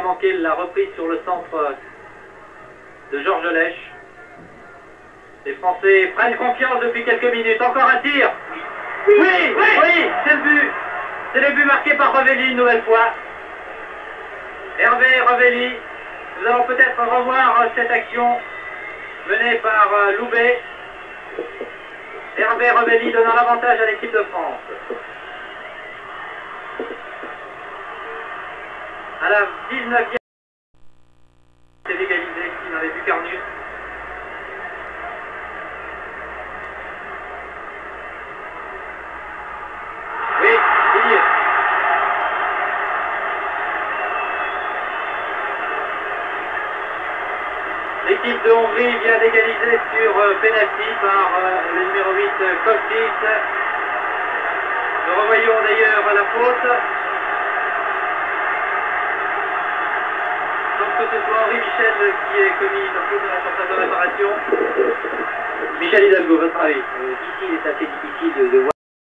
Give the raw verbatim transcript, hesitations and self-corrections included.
manqué la reprise sur le centre de Georges Lèche. Les Français prennent confiance depuis quelques minutes. Encore un tir. Oui, oui, oui, c'est le but. C'est le but marqué par Revelli une nouvelle fois. Hervé Revelli. Nous allons peut-être revoir cette action menée par Loubet. Hervé Revelli donnant l'avantage à l'équipe de France. À la dix-neuvième, c'est égalisé qui n'avait vu Carnus. Oui, il y est. L'équipe de Hongrie vient d'égaliser sur euh, penalty par euh, le numéro huit, euh, Kostic. Nous revoyons d'ailleurs la faute. Que ce soit Henri Michel qui est commis sur toute la surface de réparation. Michel Hidalgo, votre avis? euh, Ici, il est assez difficile de, de voir.